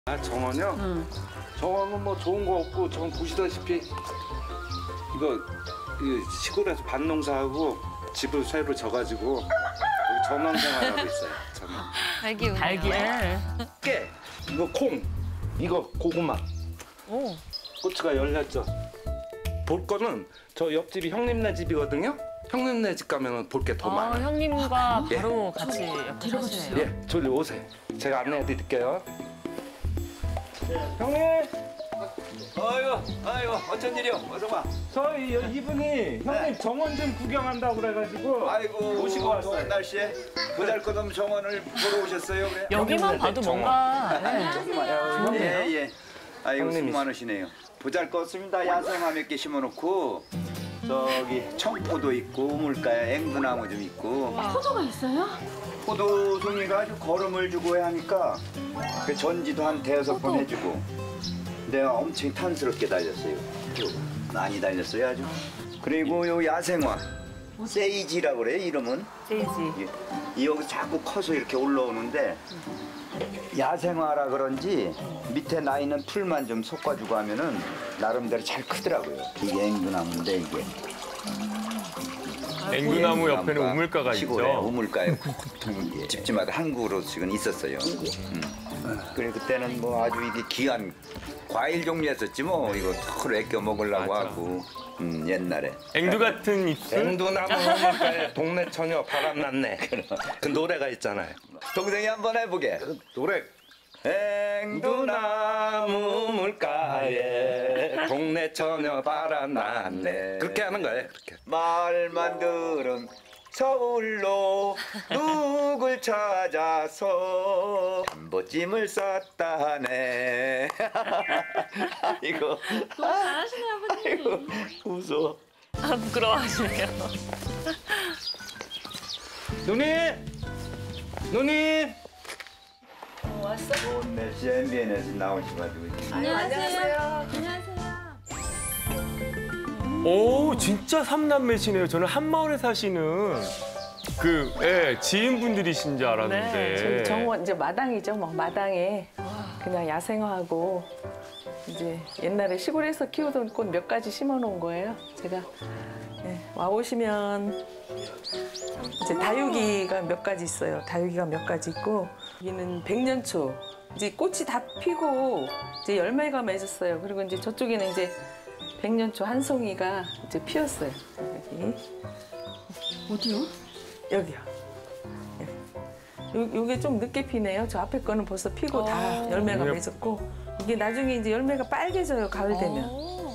아, 정원이요? 정원은 뭐 좋은 거 없고 전 보시다시피 이거 시골에서 밭농사하고 집을 새로 져가지고 여기 전원 생활하고 있어요. 저는. 달기 달걀. 깨, 이거 콩, 이거 고구마. 오. 고추가 열렸죠. 볼 거는 저 옆집이 형님네 집이거든요. 형님네 집 가면 볼 게 더 많아요. 형님과 바로 같이 옆에 사시네요. 예, 저리 오세요. 제가 안내해 드릴게요. 형님! 아이고, 어쩐 일이요? 어서 와. 저희 이분이 형님 정원 좀 구경한다고 그래가지고 아이고, 모시고 왔어요. 더운 날씨에 보잘것없는 정원을 보러 오셨어요, 그래? 여기만 봐도 뭔가 예, 예. 아이고, 수고 형님이시. 많으시네요. 보잘것없습니다. 야생화 몇 개 심어놓고 저기 청포도 있고 우물가에 앵두나무 좀 있고. 포도가 있어요? 포도송이가 아주 걸음을 주고 하니까 그 전지도 한 대여섯 번 해주고 내가 엄청 탐스럽게 달렸어요. 많이 달렸어요 아주. 그리고 요 야생화 세이지라고 그래요 이름은. 세이지. 이 여기 자꾸 커서 이렇게 올라오는데 야생화라 그런지 밑에 나 있는 풀만 좀 솎아주고 하면은 나름대로 잘 크더라고요. 이게 앵두나무인데 이게. 앵두나무 옆에는 우물가가 시골에 있죠. 우물가에 집집마다 한 그루씩은 있었어요. 그래 그때는 뭐 아주 이게 귀한 과일 종류였었지 뭐 이거 털 애껴 먹으려고 맞아. 하고 옛날에. 앵두 같은 입술. 앵두나무 우물가에 동네 처녀 바람났네. 그 노래가 있잖아요. 동생이 한번 해보게. 노래. 앵두나무 물가에 동네 처녀 바람났네. 그렇게 하는 거예요. 그렇게. 말만 들은 서울로 누굴 찾아서 한보찜을 쌌다네. 아이고. 잘하시네 아버님. 아이고 웃어. 아, 부끄러워하시네요. 누님! 누님! 좋은 날씨에 MBN에서 나오셔가지고. 안녕하세요. 안녕하세요. 오, 진짜 삼남매시네요. 저는 한마을에 사시는 지인분들이신 줄 알았는데. 네, 저희 정원 이제 마당이죠. 뭐 마당에 그냥 야생화하고 이제 옛날에 시골에서 키우던 꽃 몇 가지 심어놓은 거예요. 제가 와 보시면 이제 다육이가 몇 가지 있어요. 다육이가 몇 가지 있고 여기는 백년초. 이제 꽃이 다 피고 이제 열매가 맺었어요. 그리고 이제 저쪽에는 이제 백년초 한 송이가 이제 피었어요. 여기. 어디요? 여기요. 요게 좀 늦게 피네요. 저 앞에 거는 벌써 피고 다 열매가 예. 맺었고 이게 나중에 이제 열매가 빨개져요. 가을 되면.